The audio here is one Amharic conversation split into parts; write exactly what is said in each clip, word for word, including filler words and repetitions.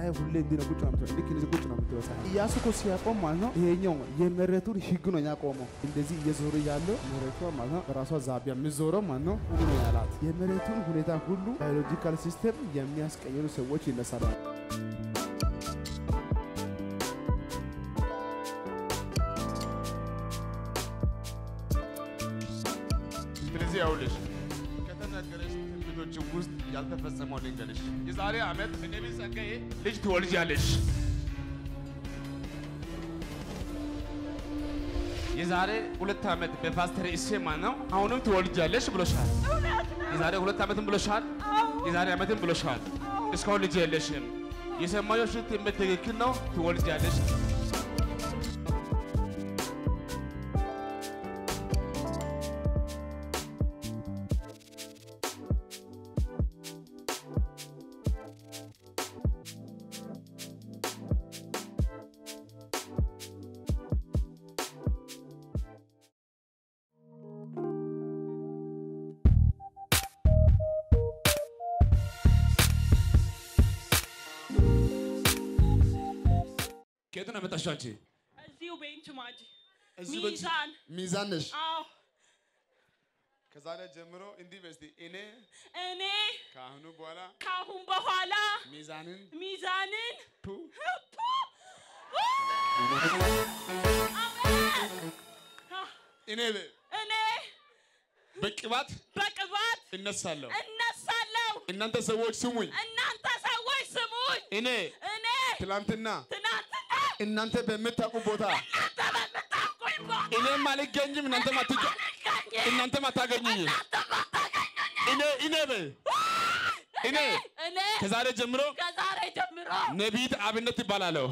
ፀሐይ ሁሌ እንዲህ ነው ቁጭ ነው የምትለው ልክ እንደዚህ ቁጭ ነው የምትለው ፀሐይ ኢያሱ እኮ ሲያቆም ማለት ነው ይሄኛው የመሬቱን ህግ ነው ያቆመው እንደዚህ እየዞረ ያለው መሬቷ ማለት ነው በራሷ ዛቢያ የሚዞረው ማለት ነው ሁሉ ነው ያላት የመሬቱን ሁኔታ ሁሉ ባዮሎጂካል ሲስተም የሚያስቀይሩ ሰዎች ይነሳሉ ስለዚህ ያውልሽ ከተነገረሽ ልጆች ውስጥ ያልተፈጸመው ልንገርሽ የዛሬ አመት በነብይ ጸጋዬ ልጅ ትወልጃለሽ የዛሬ ሁለት አመት በፓስተር ኢሴማ ነው አሁንም ትወልጃለሽ ብሎሻል የዛሬ ሁለት አመትም ብሎሻል የዛሬ አመትም ብሎሻል እስካሁን ልጅ የለሽም የሰማዮሽ ትምህርት ትክክል ነው ትወልጃለሽ كده أنا بتشانشي. أزيو بنت ماجي. ميزان. ميزانش. آه. كذا جمرو إندي بستي إني. إني. كهونو بوالا. كهون بوالا. ميزانين. ميزانين. بو. بو. إني ب. إني. بكبات. بكبات. النسالو. النسالو. إن أنت سويت سموي. إن أنت سويت سموي. إني. إني. تلانتنا. تلانتنا. إن أنت بمتى أبوتا. إن أنت بمتى أبوتا. إني مالك جنجي من أنت ما تيجي. إن أنت ما تاجني. إني إني ب. إني. إني. كزارة جمرو. كزارة جمرو. نبيت أبنة تبالالو.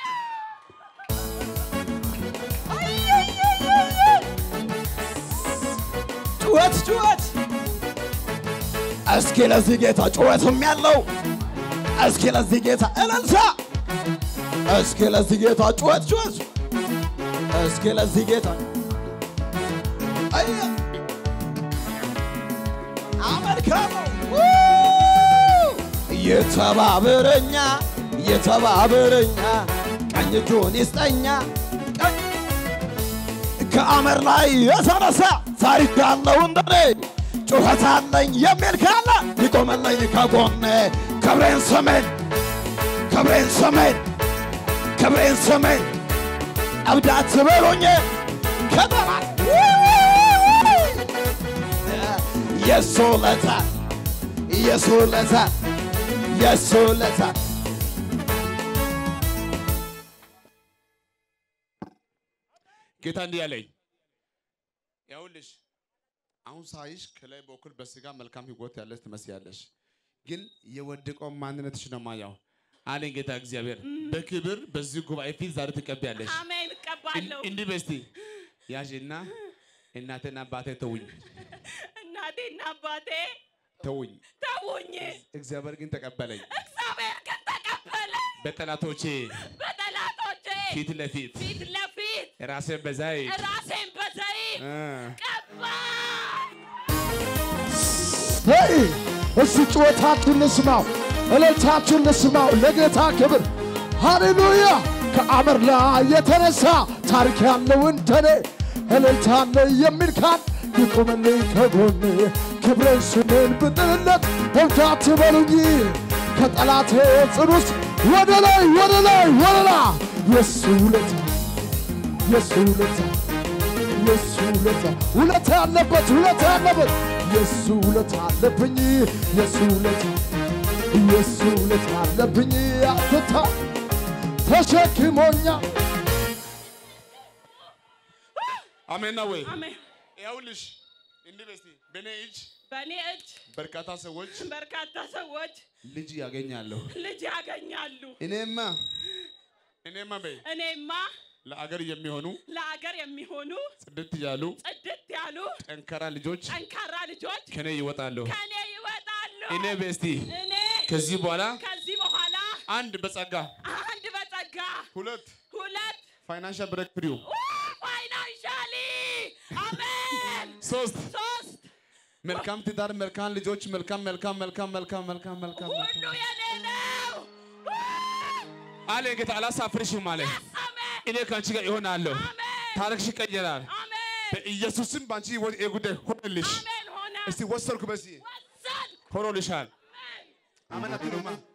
ጩኸት ጩኸት እስኪ ለዚህ ጌታ ጩኸትም ያለው እስኪ ለዚህ ጌታ እልልታ እስኪ ለዚህ ጌታ ጩኸት ጩኸት እስኪ ለዚህ ጌታ አያ አመልካሙ የተባበረኛ የተባበረኛ ቀኝ እጁን ይስጠኛ ከአመር ላይ የተነሳ ታሪክ ያለው እንደኔ ጩኸት አለኝ የሚል ካለ ይቆመልኝ ከጎኔ ክብሬን ስሜን ክብሬን ስሜን ክብሬን ስሜን አብዳት በሉኝ ከጠላት የሱ ለታ የሱ ለታ የሱ ለታ ጌታ እንዲህ ያለኝ ያውልሽ አሁን ሳይሽ ከላይ በኩል በስጋ መልካም ህይወት ያለሽ ትመስያለሽ ግን የወደቀው ማንነትሽ ነው ማያው አለኝ ጌታ እግዚአብሔር በክብር በዚህ ጉባኤ ፊት ዛሬ ትቀበያለሽ አሜን እቀበላለሁ እንዲህ በስቲ ያዥና እናቴና አባቴ ተውኝ እናቴና አባቴ ተውኝ ተውኝ እግዚአብሔር ግን ተቀበለኝ እግዚአብሔር ግን ተቀበለኝ በጠላቶቼ በጠላቶቼ ፊት ለፊት ፊት ለፊት ራሴን በዘይት ራሴን በዘይት ቀባ ሄይ እሱ ጩኸታችሁን ልስማው እልልታችሁን ልስማው ለጌታ ክብር ሃሌሉያ ከአመር ላይ የተነሳ ታሪክ ያለው እንደኔ እልልታ አለ የሚል ካል ይቆምልኝ ከጎኔ ክብሬን ስሜን ብጥልለት እብዳት በሉኝ ከጠላቴ ጽን ውስጥ ወደ ላይ ወደ ላይ ወደ ላይ የሱ ውለታ የሱ ውለታ የሱ ውለታ ውለታ ያለበት ውለታ ያለበት የሱ ውለታ አለብኝ የሱ ውለታ የሱ ውለታ አለብኝ አትታ ተሸክሞኛ አሜን ነው ወይ አሜን ያውልሽ እንዲህ በስቲ በኔ እጅ በኔ እጅ በርካታ ሰዎች በርካታ ሰዎች ልጅ ያገኛሉ ልጅ ያገኛሉ እኔማ እኔማ በይ እኔማ ለአገር የሚሆኑ ለአገር የሚሆኑ ጽድት ያሉ ጽድት ያሉ ጠንካራ ልጆች ጠንካራ ልጆች ከኔ ይወጣሉ ከኔ ይወጣሉ እኔ በስቲ እኔ ከዚህ በኋላ ከዚህ በኋላ አንድ በጸጋ አንድ በጸጋ ሁለት ሁለት ፋይናንሻል ብሬክ ፍሪው ፋይናንሻሊ አሜን ሶስት ሶስት መልካም ትዳር መልካም ልጆች መልካም መልካም መልካም መልካም መልካም መልካም ሁሉ የኔ ነው አለ ጌታ አላሳፍርሽም አለ እኔ ካንቺ ጋር ይሆናለሁ ታሪክሽ ይቀየራል በኢየሱስም ባንቺ የጉዳይ ሆነልሽ እስቲ ወሰድኩ በዚህ ሆኖልሻል አሜን አትሉማ